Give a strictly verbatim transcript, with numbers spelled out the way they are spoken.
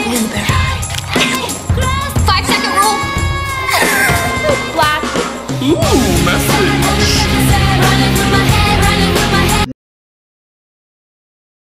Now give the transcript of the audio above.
Blueberry. Five second rule. Black. Ooh, message. Running through my head.